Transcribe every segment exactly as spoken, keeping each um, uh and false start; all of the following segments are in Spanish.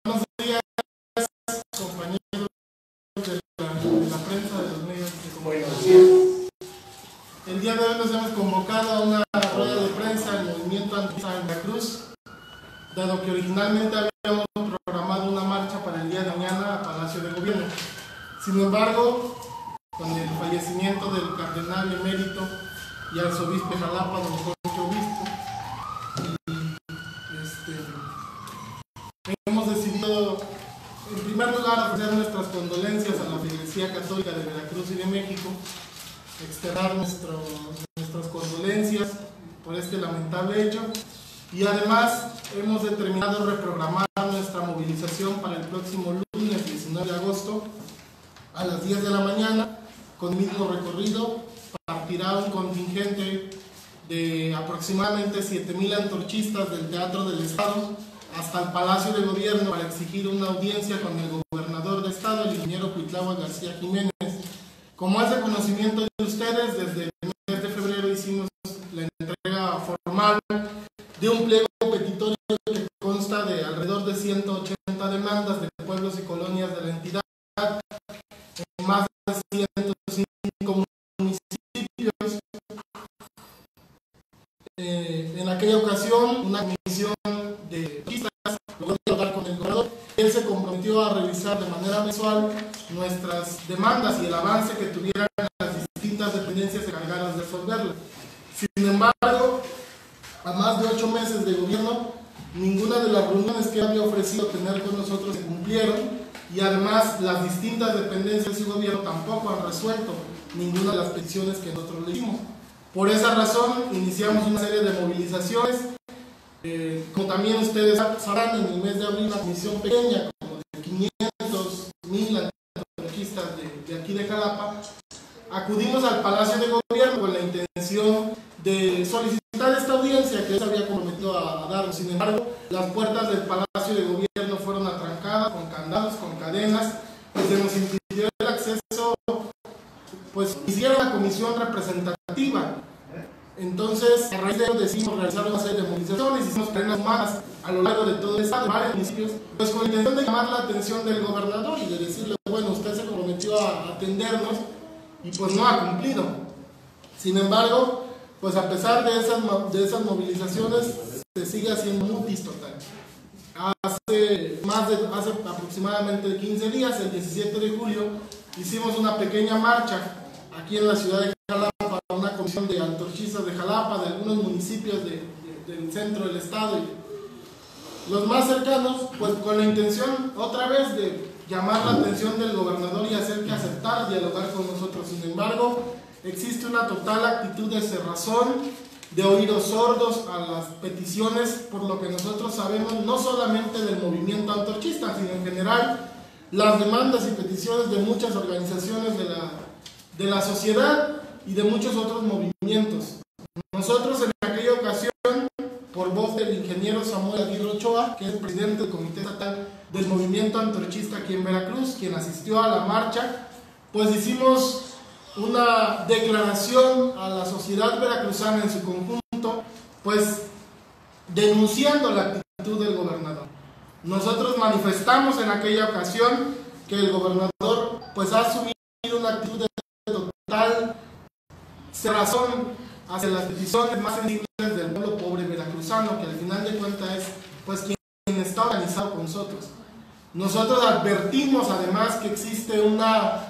Buenos días, compañeros de la, de la prensa, de los medios de comunicación. El día de hoy nos hemos convocado a una rueda de prensa del movimiento anticrista en Veracruz, dado que originalmente habíamos programado una marcha para el día de mañana a Palacio de Gobierno. Sin embargo, con el fallecimiento del cardenal emérito y arzobispo de Jalapa, don Jorge Obispo, y este, hemos decidido, en primer lugar, ofrecer nuestras condolencias a la Iglesia Católica de Veracruz y de México, externar nuestro, nuestras condolencias por este lamentable hecho, y además hemos determinado reprogramar nuestra movilización para el próximo lunes diecinueve de agosto a las diez de la mañana, con mismo recorrido. Partirá un contingente de aproximadamente siete mil antorchistas del Teatro del Estado hasta el Palacio de Gobierno para exigir una audiencia con el gobernador de Estado, el ingeniero Cuitlahua García Jiménez. Como es de conocimiento de ustedes, desde el mes de febrero hicimos la entrega formal de un pliego petitorio que consta de alrededor de ciento ochenta demandas de pueblos y colonias de la entidad, en más de ciento cinco municipios. Eh, en aquella ocasión, una comisión de juristas logró hablar con el gobernador. Él se comprometió a revisar de manera mensual nuestras demandas y el avance que tuvieran las distintas dependencias encargadas de resolverlas. Sin embargo, a más de ocho meses de gobierno, ninguna de las reuniones que había ofrecido tener con nosotros se cumplieron, y además las distintas dependencias y gobierno tampoco han resuelto ninguna de las peticiones que nosotros le hicimos. Por esa razón iniciamos una serie de movilizaciones. Eh, como también ustedes sabrán, en el mes de abril una comisión pequeña, como de quinientos mil antorchistas de, de aquí de Jalapa, acudimos al Palacio de Gobierno con la intención de solicitar esta audiencia que él se había comprometido a, a darnos. Sin embargo, las puertas del Palacio de Gobierno fueron atrancadas con candados, con cadenas, y se nos impidió el acceso. Pues hicieron una comisión representativa. Entonces, a raíz de ello decidimos realizar una serie de movilizaciones, hicimos cadenas más a lo largo de todo el estado, de varios municipios, pues con la intención de llamar la atención del gobernador y de decirle, bueno, usted se comprometió a atendernos y pues no ha cumplido. Sin embargo, pues a pesar de esas, de esas movilizaciones, se sigue haciendo mutis total. Hace, más de, hace aproximadamente quince días, el diecisiete de julio, hicimos una pequeña marcha aquí en la ciudad de Jalapa, una comisión de antorchistas de Jalapa, de algunos municipios de, de, del centro del estado y los más cercanos, pues con la intención otra vez de llamar la atención del gobernador y hacer que aceptara dialogar con nosotros. Sin embargo, existe una total actitud de cerrazón, de oídos sordos a las peticiones, por lo que nosotros sabemos no solamente del movimiento antorchista, sino en general las demandas y peticiones de muchas organizaciones de la, de la sociedad y de muchos otros movimientos. Nosotros en aquella ocasión, por voz del ingeniero Samuel Aguirre Ochoa, que es el presidente del Comité Estatal del Movimiento Antorchista aquí en Veracruz, quien asistió a la marcha, pues hicimos una declaración a la sociedad veracruzana en su conjunto, pues denunciando la actitud del gobernador. Nosotros manifestamos en aquella ocasión que el gobernador pues ha asumido una actitud de total cerrazón hacia las peticiones más sensibles del pueblo pobre veracruzano, que al final de cuentas es pues quien está organizado con nosotros. Nosotros advertimos además que existe una,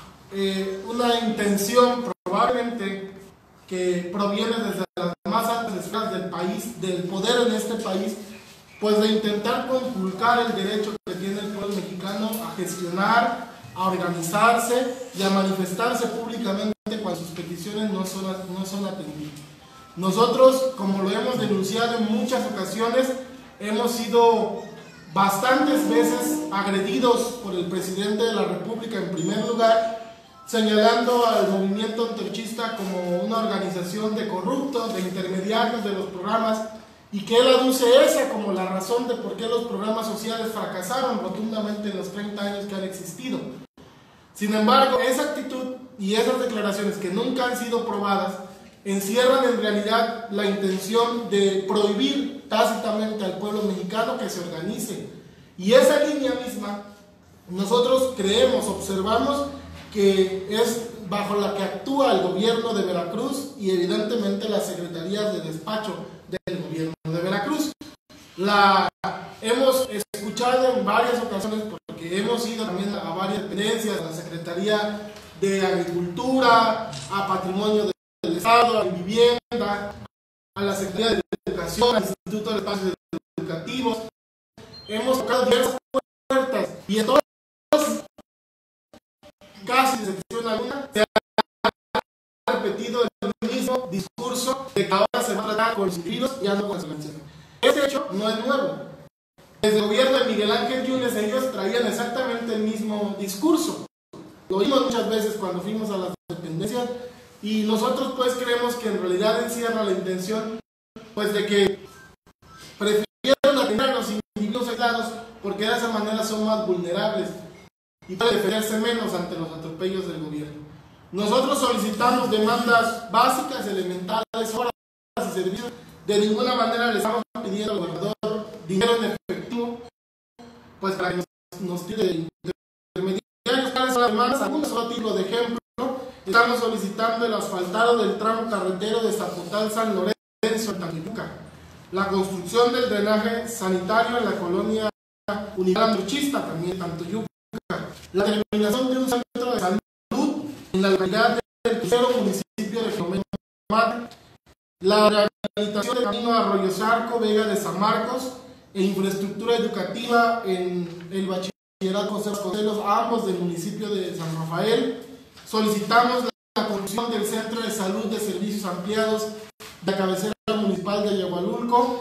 eh, una intención probablemente que proviene desde las más altas esferas del país, del poder en este país, pues de intentar conculcar el derecho que tiene el pueblo mexicano a gestionar, a organizarse y a manifestarse públicamente cuando sus peticiones no son, no son atendidas. Nosotros, como lo hemos denunciado en muchas ocasiones, hemos sido bastantes veces agredidos por el presidente de la República en primer lugar, señalando al movimiento antorchista como una organización de corruptos, de intermediarios de los programas, y que él aduce esa como la razón de por qué los programas sociales fracasaron rotundamente en los treinta años que han existido. Sin embargo, esa actitud y esas declaraciones que nunca han sido probadas encierran en realidad la intención de prohibir tácitamente al pueblo mexicano que se organice Y esa línea misma, nosotros creemos, observamos que es bajo la que actúa el gobierno de Veracruz y evidentemente las secretarías de despacho del gobierno de Veracruz. La hemos escuchado en varias ocasiones porque hemos ido también a varias dependencias, a la Secretaría de Agricultura, a Patrimonio del Estado, a Vivienda, a la Secretaría de Educación, al Instituto de Espacios Educativos. Hemos tocado diversas puertas y en todas, casi sin excepción alguna, se ha repetido el mismo discurso de que ahora se va a tratar con los individuos y ya no con las organizaciones. Este hecho no es nuevo. Desde el gobierno de Miguel Ángel Yunes ellos traían exactamente el mismo discurso. Lo vimos muchas veces cuando fuimos a las dependencias y nosotros pues creemos que en realidad encierra la intención pues de que prefirieron atender a los individuos aislados porque de esa manera son más vulnerables y pueden defenderse menos ante los atropellos del gobierno. Nosotros solicitamos demandas básicas, elementales, horas y servicios. De ninguna manera le estamos pidiendo al gobernador dinero en efectivo, pues para que nos, nos tire intermediarios. ¿Cuáles son las demandas? Algunos solo título de ejemplo. Estamos solicitando el asfaltado del tramo carretero de Zapotal San Lorenzo en Tanquiluca, la construcción del drenaje sanitario en la colonia Unidad Andruchista, también en Tantoyuca, la terminación de un centro de salud en la localidad del tercero municipio de Filomeno Mate, la rehabilitación del camino Arroyo Zarco, Vega de San Marcos, e infraestructura educativa en el bachillerato José Vasconcelos, ambos del municipio de San Rafael. Solicitamos la construcción del centro de salud de servicios ampliados de la cabecera municipal de Yagualulco.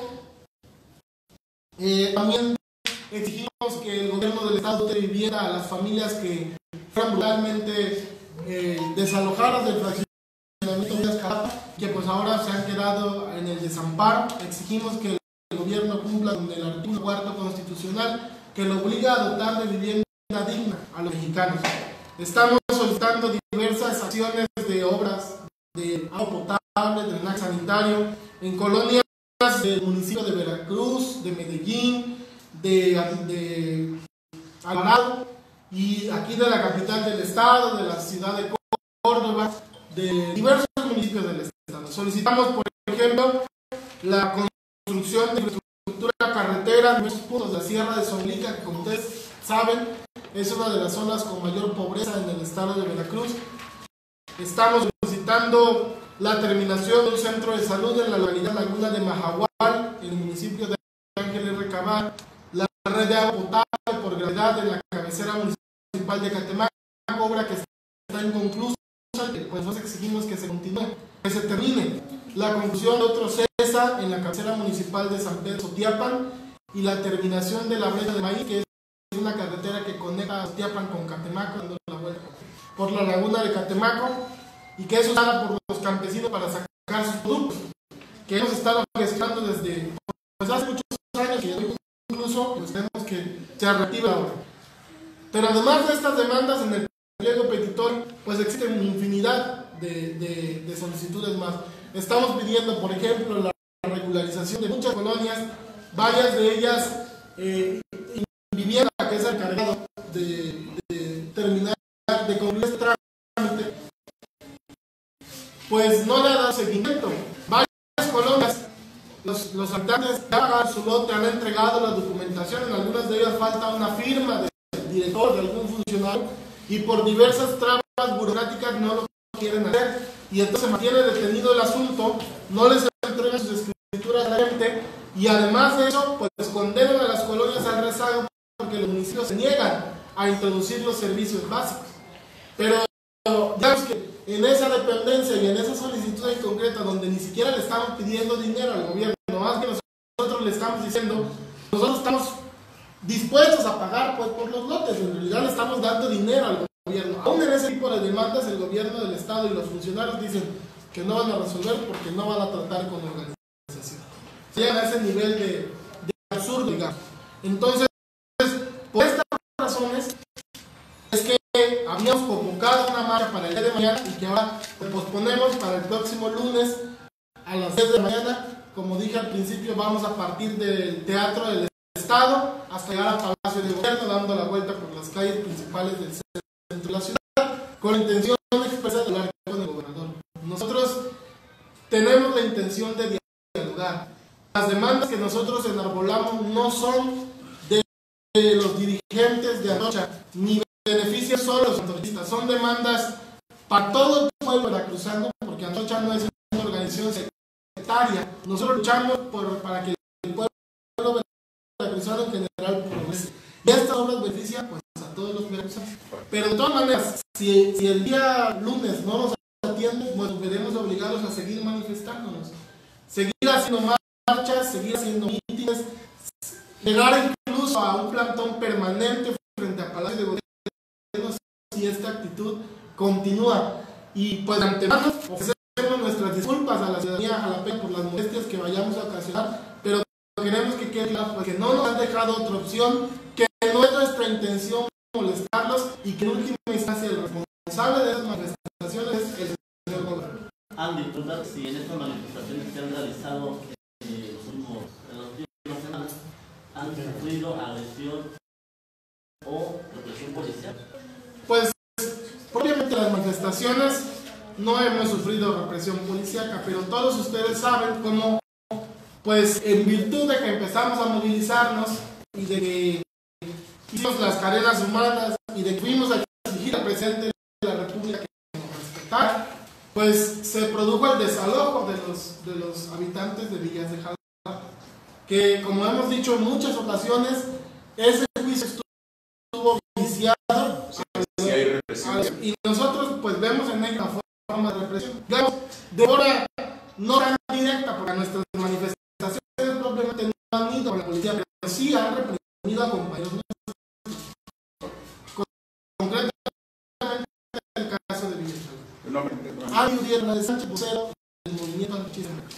Eh, también exigimos que el gobierno del estado de vivienda a las familias que fueran brutalmente eh, desalojadas del fraccionamiento de Azcalapa, que pues ahora se han quedado en el desamparo. Exigimos que el gobierno cumpla con el artículo cuarto constitucional que lo obliga a dotar de vivienda digna a los mexicanos. Estamos solicitando diversas acciones de obras de agua potable, drenaje sanitario en colonias del municipio de Veracruz, de Medellín, de, de Alvarado y aquí de la capital del estado, de la ciudad de Córdoba, de diversos municipios del estado. Solicitamos, por ejemplo, la construcción de infraestructura carretera en diversos puntos de la Sierra de Sonlica, que como ustedes saben es una de las zonas con mayor pobreza en el estado de Veracruz. Estamos solicitando la terminación de un centro de salud en la localidad Laguna de Majahual, en el municipio de Ángel R. Cabal, la red de agua potable por gravedad en la cabecera municipal de Catemaco, obra que está inconclusa, pues nos exigimos que se continúe, que se termine. La conclusión de otro CESA en la cabecera municipal de San Pedro Sotiapan y la terminación de la brecha de maíz, que es una carretera que conecta a Sotiapan con Catemaco, dando la vuelta por la laguna de Catemaco, y que es usada por los campesinos para sacar sus productos, que hemos estado gestionando desde pues, hace muchos años, y incluso pues, tenemos que se reactive ahora. Pero además de estas demandas en el pliego petitorio, pues existen infinidad de, de, de solicitudes más. Estamos pidiendo, por ejemplo, la regularización de muchas colonias, varias de ellas eh, en vivienda, que es el encargado de, de terminar, de concluir este trámite, pues no le ha dado seguimiento. Varias colonias, los, los habitantes ya pagaron su lote, han entregado la documentación, en algunas de ellas falta una firma del director, de algún funcionario, y por diversas trabas burocráticas no lo quieren hacer, y entonces se mantiene detenido el asunto, no les entregan sus escrituras a la gente, y además de eso, pues condenan a las colonias al rezago porque los municipios se niegan a introducir los servicios básicos. Pero digamos que en esa dependencia y en esa solicitud en concreta, donde ni siquiera le estamos pidiendo dinero al gobierno, más que nosotros le estamos diciendo, nosotros estamos dispuestos a pagar pues, por los lotes, en realidad le estamos dando dinero al gobierno. Aún en ese tipo de demandas, el gobierno del estado y los funcionarios dicen que no van a resolver porque no van a tratar con organización. Llegan a ese nivel de, de absurdo, digamos. Entonces, por estas razones, es que habíamos convocado una marcha para el día de mañana y que ahora posponemos para el próximo lunes a las diez de la mañana. Como dije al principio, vamos a partir del Teatro del Estado hasta llegar al Palacio de Gobierno, dando la vuelta por las calles principales del centro de la ciudad, con la intención expresa de hablar con el gobernador. Nosotros tenemos la intención de dialogar. Las demandas que nosotros enarbolamos no son de, de los dirigentes de Antorcha, ni benefician solo a los antorchistas, son demandas para todo el pueblo veracruzano, porque Antorcha no es una organización sectaria. Nosotros luchamos por, para que el pueblo veracruzano en general progrese. Y estas obras benefician pues, a todos los veracruzanos. Pero de todas maneras, si, si el día lunes no nos atienden, pues veremos obligados a seguir manifestándonos, seguir haciendo marchas, seguir haciendo mítines, llegar incluso a un plantón permanente frente a Palacio de Gobierno si esta actitud continúa. Y pues de antemano ofrecemos nuestras disculpas a la ciudadanía jalapeña por las molestias que vayamos a ocasionar, pero queremos que quede claro pues, que no nos han dejado otra opción, que no es nuestra intención molestarlos y que en última instancia el responsable de esas manifestaciones es el señor gobernador. Andy, preguntar si en estas manifestaciones que han realizado eh, los últimos, en las últimas semanas han sufrido agresión o represión policial. Pues propiamente las manifestaciones no hemos sufrido represión policíaca, pero todos ustedes saben cómo, pues en virtud de que empezamos a movilizarnos y de que hicimos las cadenas humanas y de que fuimos a exigir al presidente de la República que nos respetara, pues se produjo el desalojo de los, de los habitantes de Villas de Jalapa, que como hemos dicho en muchas ocasiones, ese juicio estuvo viciado. Sí, hay represión. Y nosotros pues vemos en ella una forma de represión, digamos, de forma no tan directa, porque nuestras manifestaciones propiamente no han ido con la policía, pero sí han reprimido a compañeros nuestros. Concretamente el caso de Villas. Ari Uriel Hernández Sánchez, vocero del movimiento anarquista.